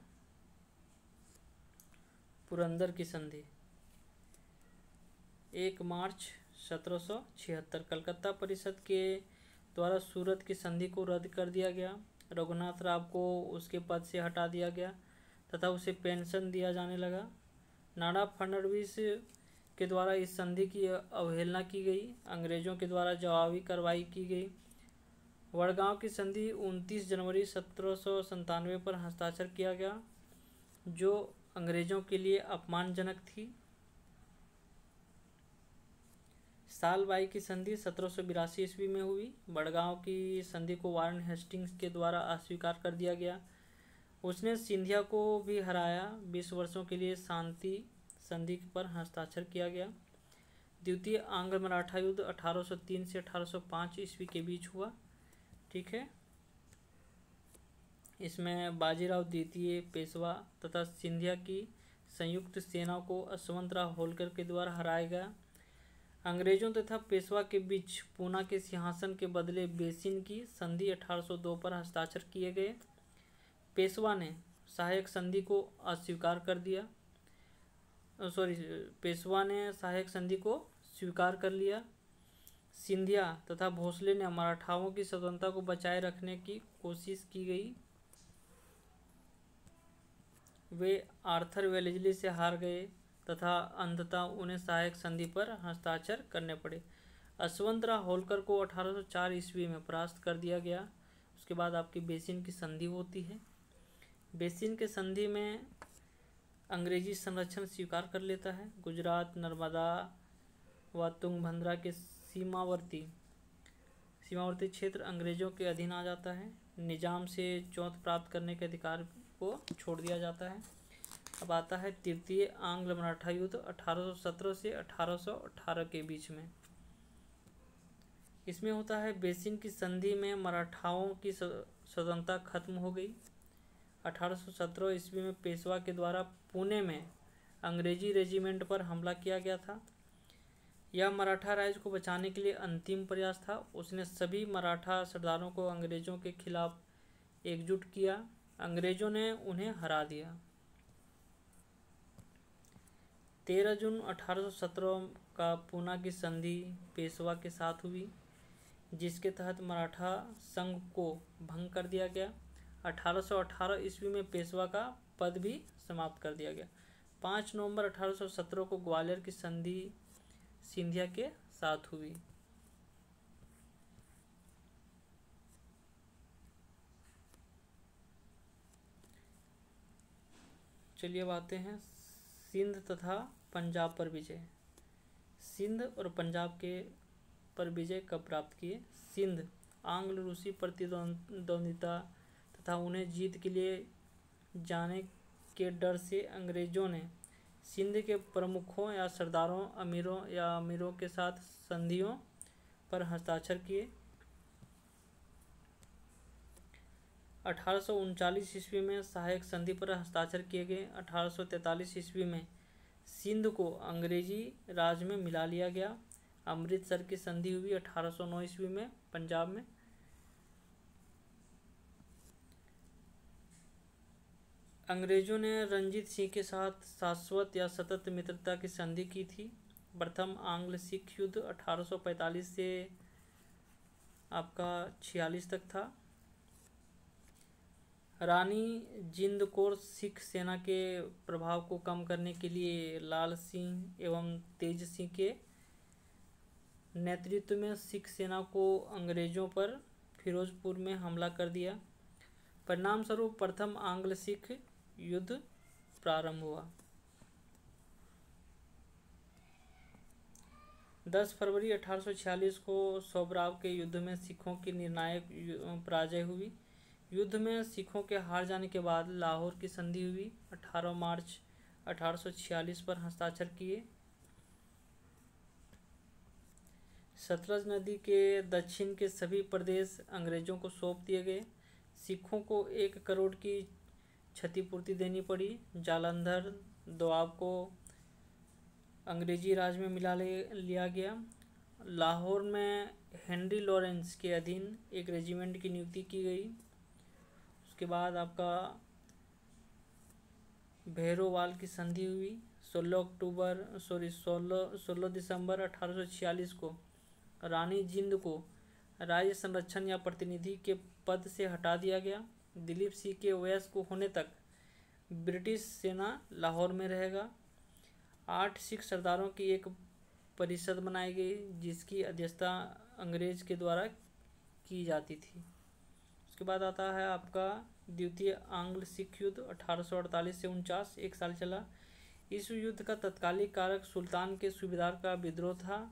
पुरंदर की संधि। 1 मार्च 1776 कलकत्ता परिषद के द्वारा सूरत की संधि को रद्द कर दिया गया। रघुनाथ राव को उसके पद से हटा दिया गया तथा उसे पेंशन दिया जाने लगा। नाना फडणवीस के द्वारा इस संधि की अवहेलना की गई। अंग्रेजों के द्वारा जवाबी कार्रवाई की गई। वडगांव की संधि 29 जनवरी 1797 पर हस्ताक्षर किया गया, जो अंग्रेजों के लिए अपमानजनक थी। सालबाई की संधि 1782 ईस्वी में हुई। बड़गांव की संधि को वारन हेस्टिंग्स के द्वारा अस्वीकार कर दिया गया। उसने सिंधिया को भी हराया। 20 वर्षों के लिए शांति संधि पर हस्ताक्षर किया गया। द्वितीय आंग्ल मराठा युद्ध 1803 से 1805 ईस्वी के बीच हुआ। ठीक है, इसमें बाजीराव द्वितीय पेशवा तथा सिंधिया की संयुक्त सेनाओं को यशवंतराव होलकर के द्वारा हराया गया। अंग्रेजों तथा पेशवा के बीच पूना के सिंहासन के बदले बेसिन की संधि 1802 पर हस्ताक्षर किए गए। पेशवा ने सहायक संधि को अस्वीकार कर दिया। पेशवा ने सहायक संधि को स्वीकार कर लिया। सिंधिया तथा भोसले ने मराठाओं की स्वतंत्रता को बचाए रखने की कोशिश की गई। वे आर्थर वेलेस्ली से हार गए तथा अंततः उन्हें सहायक संधि पर हस्ताक्षर करने पड़े। यशवंतराव होलकर को 1804 ईस्वी में परास्त कर दिया गया। उसके बाद आपकी बेसिन की संधि होती है। बेसिन के संधि में अंग्रेजी संरक्षण स्वीकार कर लेता है। गुजरात, नर्मदा व तुंगभद्रा के सीमावर्ती क्षेत्र अंग्रेजों के अधीन आ जाता है। निजाम से चौथ प्राप्त करने के अधिकार को छोड़ दिया जाता है। अब आता है तृतीय आंग्ल मराठा युद्ध 1817 से 1818 के बीच में। इसमें होता है बेसिन की संधि में मराठाओं की स्वतंत्रता खत्म हो गई। 1817 ईस्वी में पेशवा के द्वारा पुणे में अंग्रेजी रेजिमेंट पर हमला किया गया था। यह मराठा राज्य को बचाने के लिए अंतिम प्रयास था। उसने सभी मराठा सरदारों को अंग्रेजों के खिलाफ एकजुट किया। अंग्रेजों ने उन्हें हरा दिया। 13 जून 1817 का पूना की संधि पेशवा के साथ हुई, जिसके तहत मराठा संघ को भंग कर दिया गया। 1818 ईस्वी में पेशवा का पद भी समाप्त कर दिया गया। 5 नवंबर 1817 को ग्वालियर की संधि सिंधिया के साथ हुई। चलिए अब आते हैं सिंध तथा पंजाब पर विजय। सिंध और पंजाब के पर विजय कब प्राप्त किए? सिंध आंग्ल रूसी प्रतिद्वंदिता तथा उन्हें जीत के लिए जाने के डर से अंग्रेजों ने सिंध के प्रमुखों या सरदारों, अमीरों के साथ संधियों पर हस्ताक्षर किए। 1839 ईस्वी में सहायक संधि पर हस्ताक्षर किए गए। 1843 ईस्वी में सिंध को अंग्रेजी राज में मिला लिया गया। अमृतसर की संधि हुई 1809 ईस्वी में पंजाब में। अंग्रेजों ने रंजीत सिंह के साथ शाश्वत या सतत मित्रता की संधि की थी। प्रथम आंग्ल सिख युद्ध 1845 से आपका 46 तक था। रानी जिंद कौर सिख सेना के प्रभाव को कम करने के लिए लाल सिंह एवं तेज सिंह के नेतृत्व में सिख सेना को अंग्रेजों पर फिरोजपुर में हमला कर दिया। परिणाम स्वरूप प्रथम आंग्ल सिख युद्ध प्रारंभ हुआ। 10 फरवरी 1846 को सोबराव के युद्ध में सिखों की निर्णायक पराजय हुई। युद्ध में सिखों के हार जाने के बाद लाहौर की संधि हुई। 18 मार्च 1846 पर हस्ताक्षर किए। सतलज नदी के दक्षिण के सभी प्रदेश अंग्रेजों को सौंप दिए गए। सिखों को 1 करोड़ की क्षतिपूर्ति देनी पड़ी। जालंधर दोआब को अंग्रेजी राज में मिला लिया गया। लाहौर में हेनरी लॉरेंस के अधीन एक रेजिमेंट की नियुक्ति की गई। उसके बाद आपका भैरोवाल की संधि हुई। 16 दिसंबर 1846 को रानी जिंद को राज्य संरक्षण या प्रतिनिधि के पद से हटा दिया गया। दिलीप सिंह के वयस्क होने तक ब्रिटिश सेना लाहौर में रहेगा। 8 सिख सरदारों की एक परिषद बनाई गई जिसकी अध्यक्षता अंग्रेज के द्वारा की जाती थी। उसके बाद आता है आपका द्वितीय आंग्ल सिख युद्ध 1848 से 49, 1 साल चला। इस युद्ध का तत्कालिक कारक सुल्तान के सूबेदार का विद्रोह था।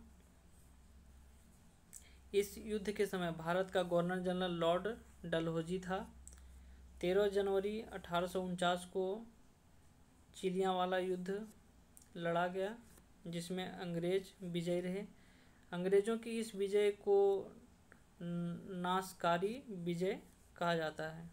इस युद्ध के समय भारत का गवर्नर जनरल लॉर्ड डलहौजी था। 13 जनवरी 1849 को चिलियांवाला युद्ध लड़ा गया जिसमें अंग्रेज विजयी रहे। अंग्रेजों की इस विजय को नाशकारी विजय कहा जाता है।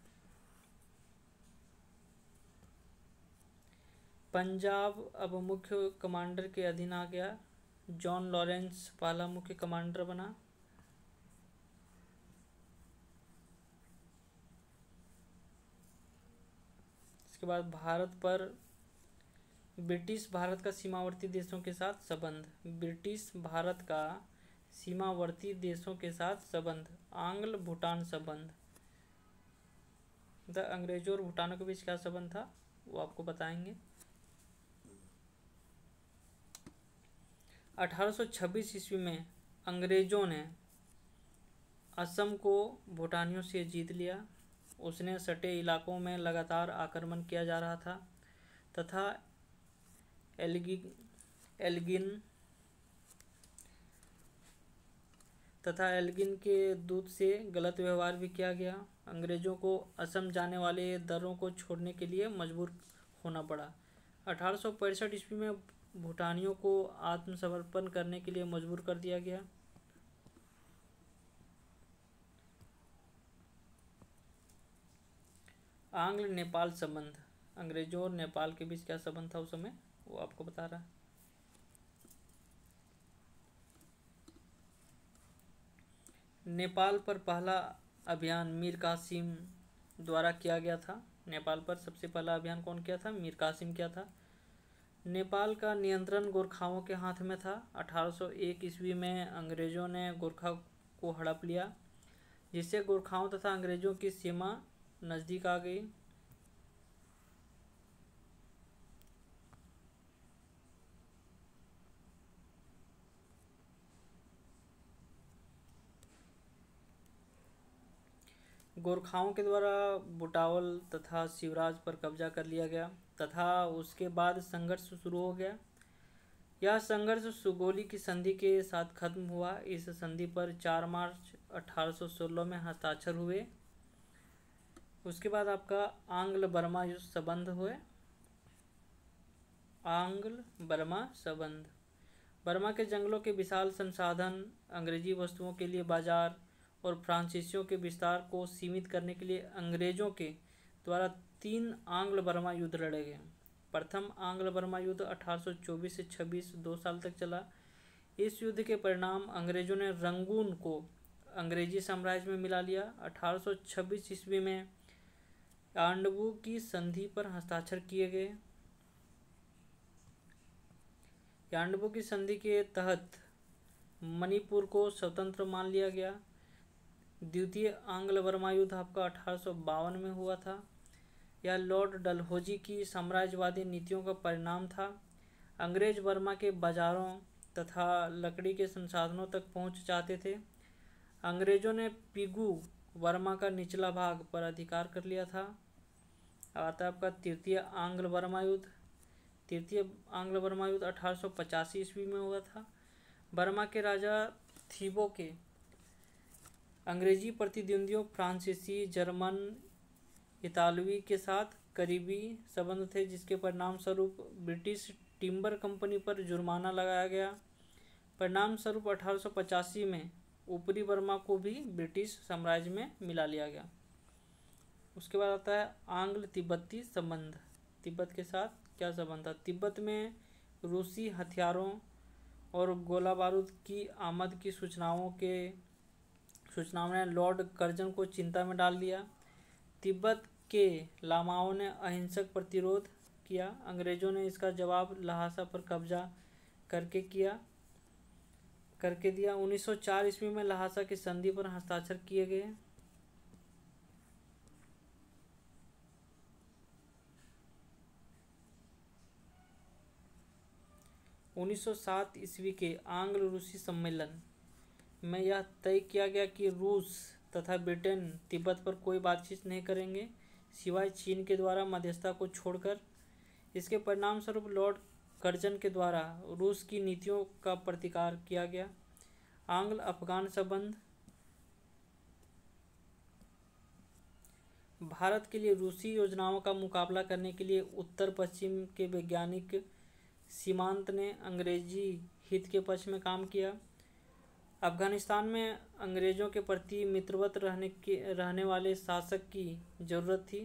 पंजाब अब मुख्य कमांडर के अधीन आ गया। जॉन लॉरेंस पहला मुख्य कमांडर बना। इसके बाद ब्रिटिश भारत का सीमावर्ती देशों के साथ संबंध। ब्रिटिश भारत का सीमावर्ती देशों के साथ संबंध। आंग्ल भूटान संबंध। अंग्रेजों और भूटानों के बीच क्या संबंध था वो आपको बताएंगे। 1826 ईस्वी में अंग्रेजों ने असम को भूटानियों से जीत लिया। उसने सटे इलाकों में लगातार आक्रमण किया जा रहा था तथा एल्गिन के दूत से गलत व्यवहार भी किया गया। अंग्रेजों को असम जाने वाले दरों को छोड़ने के लिए मजबूर होना पड़ा। 1865 ईस्वी में भूटानियों को आत्मसमर्पण करने के लिए मजबूर कर दिया गया। आंग्ल नेपाल संबंध। अंग्रेजों और नेपाल के बीच क्या संबंध था उस समय वो आपको बता रहा है। नेपाल पर पहला अभियान मीर कासिम द्वारा किया गया था। नेपाल पर सबसे पहला अभियान कौन किया था? मीर कासिम किया था। नेपाल का नियंत्रण गोरखाओं के हाथ में था। 1801 ईस्वी में अंग्रेजों ने गोरखा को हड़प लिया जिससे गोरखाओं तथा अंग्रेजों की सीमा नज़दीक आ गई। गोरखाओं के द्वारा बुटावल तथा शिवराज पर कब्जा कर लिया गया तथा उसके बाद संघर्ष शुरू हो गया। यह संघर्ष सुगोली की संधि के साथ खत्म हुआ। इस संधि पर 4 मार्च 1816 में हस्ताक्षर हुए। उसके बाद आपका आंग्ल बर्मा युद्ध संबंध हुए। आंग्ल बर्मा संबंध, बर्मा के जंगलों के विशाल संसाधन, अंग्रेजी वस्तुओं के लिए बाजार और फ्रांसीसियों के विस्तार को सीमित करने के लिए अंग्रेजों के द्वारा 3 आंग्ल बर्मा युद्ध लड़े गए। प्रथम आंग्ल बर्मा युद्ध 1824 से 26 2 साल तक चला। इस युद्ध के परिणाम अंग्रेजों ने रंगून को अंग्रेजी साम्राज्य में मिला लिया। 1826 ईस्वी में यांडबू की संधि पर हस्ताक्षर किए गए। यांडबू की संधि के तहत मणिपुर को स्वतंत्र मान लिया गया। द्वितीय आंग्ल बर्मा युद्ध आपका 1852 में हुआ था। यह लॉर्ड डलहौजी की साम्राज्यवादी नीतियों का परिणाम था। अंग्रेज बर्मा के बाजारों तथा लकड़ी के संसाधनों तक पहुंच चाहते थे। अंग्रेजों ने पिगू बर्मा का निचला भाग पर अधिकार कर लिया था। आता है आपका तृतीय आंग्ल बर्मा युद्ध। तृतीय आंग्ल बर्मा युद्ध 1885 ईस्वी में हुआ था। बर्मा के राजा थीबो के अंग्रेजी प्रतिद्वंदियों फ्रांसीसी, जर्मन, इतालवी के साथ करीबी संबंध थे, जिसके परिणाम स्वरूप ब्रिटिश टिम्बर कंपनी पर जुर्माना लगाया गया। परिणाम स्वरूप 1885 में ऊपरी बर्मा को भी ब्रिटिश साम्राज्य में मिला लिया गया। उसके बाद आता है आंग्ल तिब्बती संबंध। तिब्बत के साथ क्या संबंध था? तिब्बत में रूसी हथियारों और गोला बारूद की आमद की सूचनाओं ने लॉर्ड कर्जन को चिंता में डाल दिया। तिब्बत के लामाओं ने अहिंसक प्रतिरोध किया। अंग्रेजों ने इसका जवाब लहासा पर कब्जा करके दिया। 1904 ईस्वी में लहासा की संधि पर हस्ताक्षर किए गए। (1907) ईस्वी के आंग्ल रूसी सम्मेलन में यह तय किया गया कि रूस तथा ब्रिटेन तिब्बत पर कोई बातचीत नहीं करेंगे, सिवाय चीन के द्वारा मध्यस्थता को छोड़कर। इसके परिणाम स्वरूप लॉर्ड कर्जन के द्वारा रूस की नीतियों का प्रतिकार किया गया। आंग्ल अफगान संबंध, भारत के लिए रूसी योजनाओं का मुकाबला करने के लिए उत्तर पश्चिम के वैज्ञानिक सीमांत ने अंग्रेजी हित के पक्ष में काम किया। अफगानिस्तान में अंग्रेजों के प्रति मित्रवत रहने वाले शासक की जरूरत थी।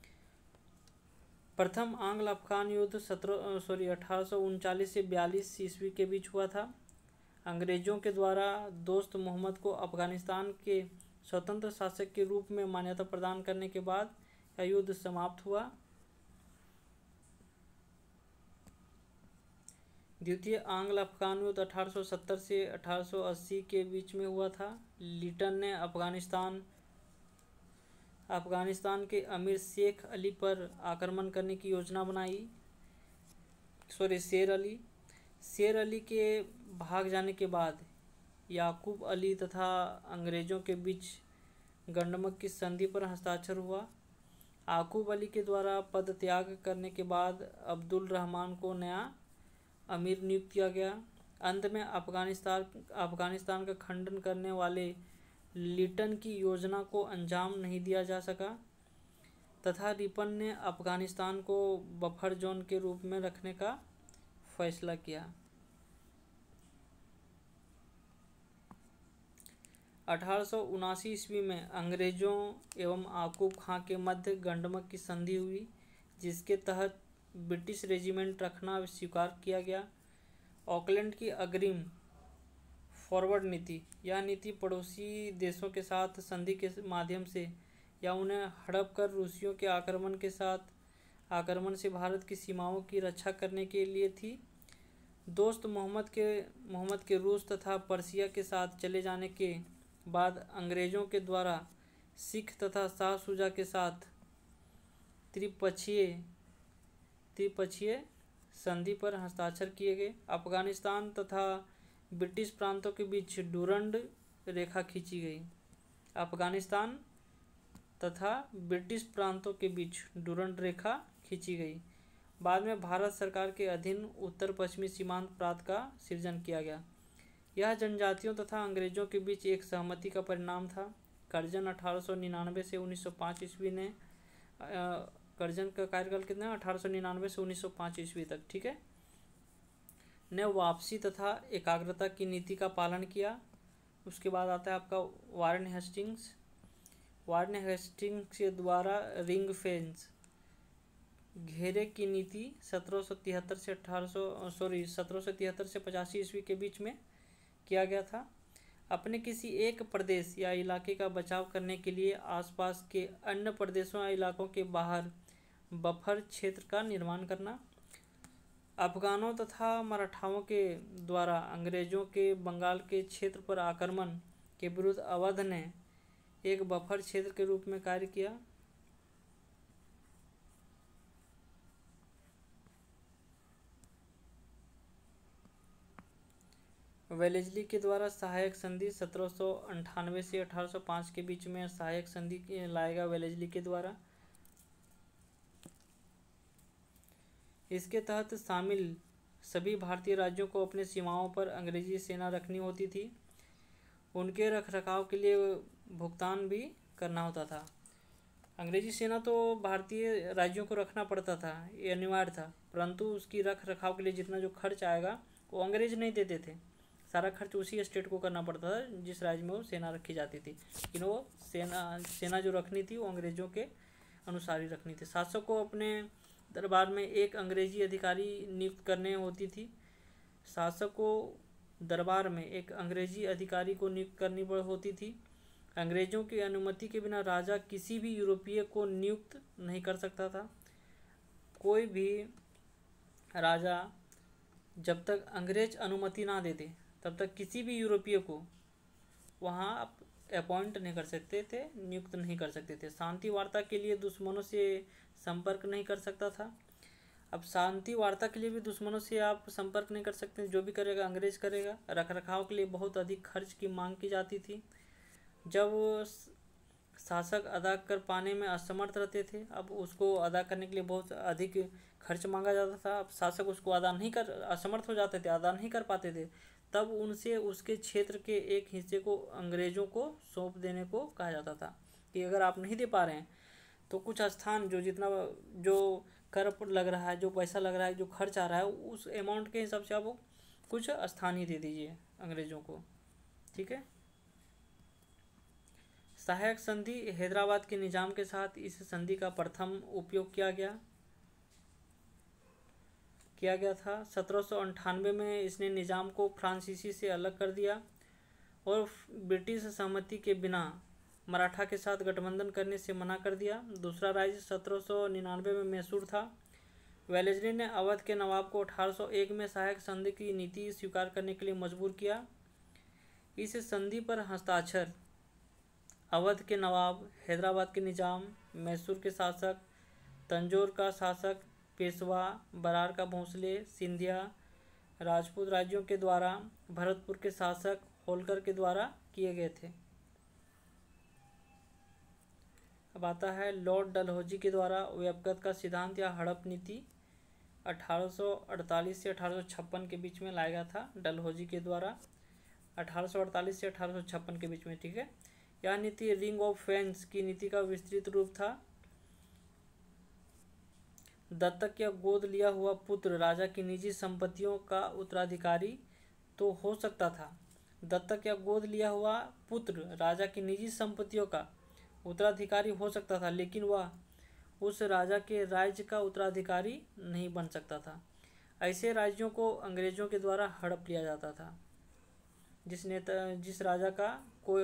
प्रथम आंग्ल अफगान युद्ध 1839 से 42 ईस्वी के बीच हुआ था। अंग्रेजों के द्वारा दोस्त मोहम्मद को अफगानिस्तान के स्वतंत्र शासक के रूप में मान्यता प्रदान करने के बाद यह युद्ध समाप्त हुआ। द्वितीय आंग्ल अफगान युद्ध 1870 से 1880 के बीच में हुआ था। लिटन ने अफगानिस्तान के अमीर शेख अली पर आक्रमण करने की योजना बनाई। शेर अली के भाग जाने के बाद याकूब अली तथा अंग्रेजों के बीच गंडमक की संधि पर हस्ताक्षर हुआ। याकूब अली के द्वारा पद त्याग करने के बाद अब्दुल रहमान को नया अमीर नियुक्त किया गया। अंत में अफगानिस्तान का खंडन करने वाले लिटन की योजना को अंजाम नहीं दिया जा सका तथा रिपन ने अफगानिस्तान को बफर जोन के रूप में रखने का फैसला किया। 1879 ईस्वी में अंग्रेजों एवं याकूब खां के मध्य गंडमक की संधि हुई, जिसके तहत ब्रिटिश रेजिमेंट रखना स्वीकार किया गया। ऑकलैंड की अग्रिम फॉरवर्ड नीति, यह नीति पड़ोसी देशों के साथ संधि के माध्यम से या उन्हें हड़प कर रूसियों के आक्रमण से भारत की सीमाओं की रक्षा करने के लिए थी। दोस्त मोहम्मद के रूस तथा पर्सिया के साथ चले जाने के बाद अंग्रेजों के द्वारा सिख तथा शाह शुजा के साथ त्रिपक्षीय संधि पर हस्ताक्षर किए गए। अफगानिस्तान तथा ब्रिटिश प्रांतों के बीच डूरंड रेखा खींची गई। अफगानिस्तान तथा ब्रिटिश प्रांतों के बीच डूरंड रेखा खींची गई। बाद में भारत सरकार के अधीन उत्तर पश्चिमी सीमांत प्रांत का सृजन किया गया। यह जनजातियों तथा अंग्रेजों के बीच एक सहमति का परिणाम था। कर्जन 1899 से 1905 ईस्वी ने कर्जन का कार्यकाल कितना है, 1899 से 1905 ईस्वी तक, ठीक है, ने वापसी तथा एकाग्रता की नीति का पालन किया। उसके बाद आता है आपका वारेन हेस्टिंग्स। वारेन हेस्टिंग्स के द्वारा रिंग फेंस घेरे की नीति 1773 से 85 ईस्वी के बीच में किया गया था। अपने किसी एक प्रदेश या इलाके का बचाव करने के लिए आसपास के अन्य प्रदेशों या इलाकों के बाहर बफर क्षेत्र का निर्माण करना। अफगानों तथा मराठाओं के द्वारा अंग्रेजों के बंगाल के क्षेत्र पर आक्रमण के विरुद्ध अवध ने एक बफर क्षेत्र के रूप में कार्य किया। वेलेस्ली के द्वारा सहायक संधि 1798 से 1805 के बीच में सहायक संधि लाएगा वेलेस्ली के द्वारा। इसके तहत शामिल सभी भारतीय राज्यों को अपनी सीमाओं पर अंग्रेजी सेना रखनी होती थी। उनके रखरखाव के लिए भुगतान भी करना होता था। अंग्रेजी सेना तो भारतीय राज्यों को रखना पड़ता था, ये अनिवार्य था, परंतु उसकी रख रखाव के लिए जितना जो खर्च आएगा वो अंग्रेज नहीं देते थे। सारा खर्च उसी स्टेट को करना पड़ता था जिस राज्य में वो सेना रखी जाती थी, लेकिन वो सेना जो रखनी थी वो अंग्रेजों के अनुसार ही रखनी थी। शासक को अपने दरबार में एक अंग्रेजी अधिकारी नियुक्त करने होती थी। शासक को दरबार में एक अंग्रेजी अधिकारी को नियुक्त करनी होती थी। अंग्रेजों की अनुमति के बिना राजा किसी भी यूरोपीय को नियुक्त नहीं कर सकता था। कोई भी राजा जब तक अंग्रेज अनुमति ना देते तब तक किसी भी यूरोपीय को वहाँ अपॉइंट नहीं कर सकते थे, नियुक्त नहीं कर सकते थे। शांति वार्ता के लिए दुश्मनों से संपर्क नहीं कर सकता था। अब शांति वार्ता के लिए भी दुश्मनों से आप संपर्क नहीं कर सकते, जो भी करेगा अंग्रेज करेगा। रख रखाव के लिए बहुत अधिक खर्च की मांग की जाती थी। जब शासक अदा कर पाने में असमर्थ रहते थे, अब उसको अदा करने के लिए बहुत अधिक खर्च मांगा जाता था। अब शासक उसको असमर्थ हो जाते थे, अदा नहीं कर पाते थे, तब उनसे उसके क्षेत्र के एक हिस्से को अंग्रेजों को सौंप देने को कहा जाता था कि अगर आप नहीं दे पा रहे हैं तो कुछ स्थान जितना जो कर लग रहा है, जो पैसा लग रहा है, जो खर्च आ रहा है, उस अमाउंट के हिसाब से आप कुछ स्थान ही दे दीजिए अंग्रेजों को, ठीक है। सहायक संधि हैदराबाद के निजाम के साथ इस संधि का प्रथम उपयोग किया गया था। 1798 में इसने निजाम को फ्रांसीसी से अलग कर दिया और ब्रिटिश सहमति के बिना मराठा के साथ गठबंधन करने से मना कर दिया। दूसरा राज्य 1799 में मैसूर था। वेलेस्ली ने अवध के नवाब को 1801 में सहायक संधि की नीति स्वीकार करने के लिए मजबूर किया। इस संधि पर हस्ताक्षर अवध के नवाब, हैदराबाद के निजाम, मैसूर के शासक, तंजौर का शासक, पेशवा, बरार का भोंसले, सिंधिया, राजपूत राज्यों के द्वारा, भरतपुर के शासक होलकर के द्वारा किए गए थे। अब आता है लॉर्ड डलहौजी के द्वारा व्यापकता का सिद्धांत या हड़प नीति 1848 से 1856 के बीच में लाया गया था। डलहौजी के द्वारा 1848 से 1856 के बीच में, ठीक है। यह नीति रिंग ऑफ फेंस की नीति का विस्तृत रूप था। दत्तक या गोद लिया हुआ पुत्र राजा की निजी संपत्तियों का उत्तराधिकारी तो हो सकता था। दत्तक या गोद लिया हुआ पुत्र राजा की निजी संपत्तियों का उत्तराधिकारी हो सकता था, लेकिन वह उस राजा के राज्य का उत्तराधिकारी नहीं बन सकता था। ऐसे राज्यों को अंग्रेजों के द्वारा हड़प लिया जाता था। जिस राजा का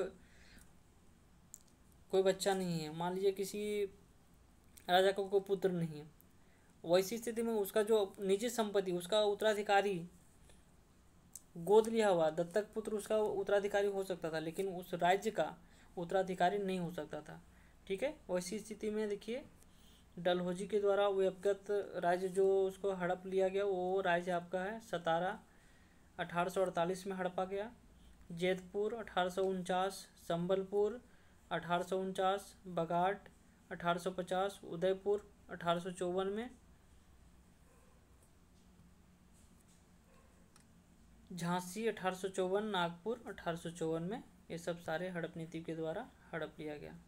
कोई बच्चा नहीं है, मान लीजिए किसी राजा का कोई पुत्र नहीं है, वैसी स्थिति में उसका जो निजी संपत्ति, उसका उत्तराधिकारी गोद लिया हुआ दत्तक पुत्र उसका उत्तराधिकारी हो सकता था, लेकिन उस राज्य का उत्तराधिकारी नहीं हो सकता था, ठीक है। वैसी स्थिति में देखिए डलहौजी के द्वारा व्यक्तिगत राज्य जो उसको हड़प लिया गया, वो राज्य आपका है सतारा 1848 में हड़पा गया, जैतपुर 1849, संबलपुर 1849, बघाट 1850, उदयपुर 1854 में। झांसी 1854, नागपुर 1854 में ये सब सारे हड़प नीति के द्वारा हड़प लिया गया।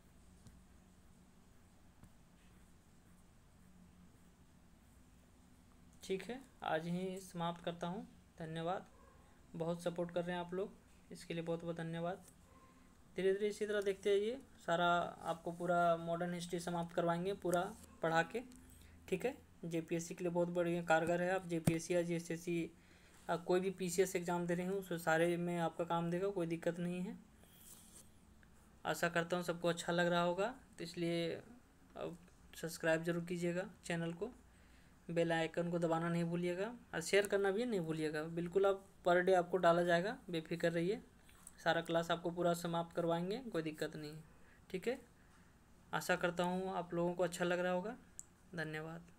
ठीक है, आज ही समाप्त करता हूँ। धन्यवाद, बहुत सपोर्ट कर रहे हैं आप लोग, इसके लिए बहुत बहुत धन्यवाद। धीरे धीरे इसी तरह देखते रहिए, सारा आपको पूरा मॉडर्न हिस्ट्री समाप्त करवाएंगे पूरा पढ़ा के। ठीक है, जेपीएससी के लिए बहुत बढ़िया कारगर है। आप जेपीएससी या जेएसएससी कोई भी पीसीएस एग्ज़ाम दे रहे हो उसमें सारे में आपका काम देगा, कोई दिक्कत नहीं है। आशा करता हूँ सबको अच्छा लग रहा होगा, तो इसलिए अब सब्सक्राइब ज़रूर कीजिएगा चैनल को, बेल आइकन को दबाना नहीं भूलिएगा और शेयर करना भी नहीं भूलिएगा। बिल्कुल आप पर डे आपको डाला जाएगा, बेफिक्र रहिए, सारा क्लास आपको पूरा समाप्त करवाएंगे, कोई दिक्कत नहीं है। ठीक है, आशा करता हूँ आप लोगों को अच्छा लग रहा होगा। धन्यवाद।